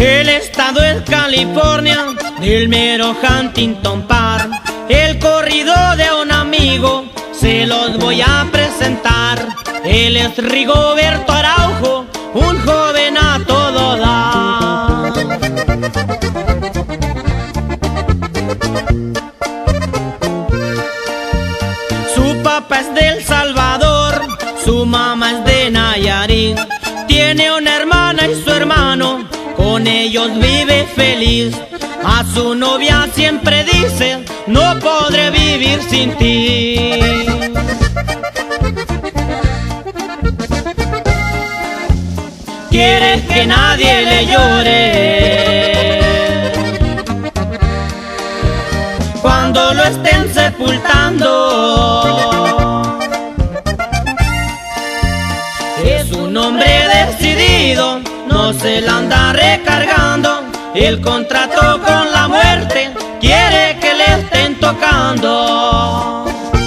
El estado es California, del mero Huntington Park. El corrido de un amigo se los voy a presentar. Él es Rigoberto Araujo, un joven a todo dar. Su papá es de El Salvador, su mamá es de Nayarit. Tiene una hermana y su hermano, con ellos vive feliz. A su novia siempre dice: no podré vivir sin ti. Quiere que nadie le llore cuando lo estén sepultando. Es un hombre decidido, no se la anda recargando. El contrato con la muerte quiere que le estén tocando.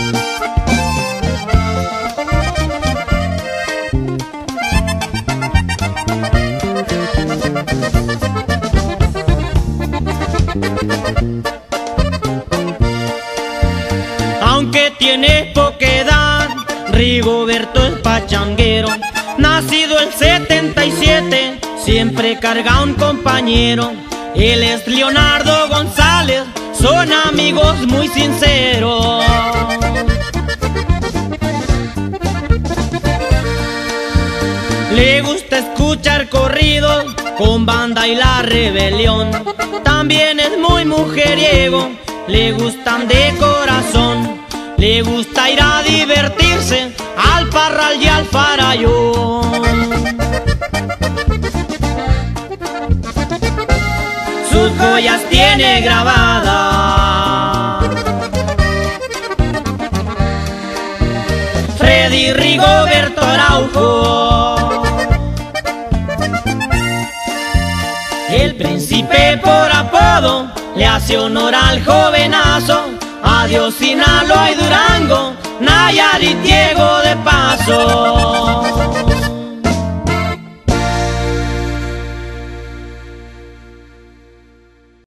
Aunque tiene poca edad, Rigoberto es pachanguero. Nacido el 77, siempre carga un compañero. Él es Leonardo González, son amigos muy sinceros. Le gusta escuchar corridos con Banda y La Rebelión. También es muy mujeriego, le gustan de corazón. Le gusta ir a divertirse al Parral y al Farallón. Sus joyas tiene grabadas Freddy Rigoberto Araujo. El príncipe por apodo le hace honor al jovenazo. Adiós Sinaloa y Durango, Nayarit, Diego de paso.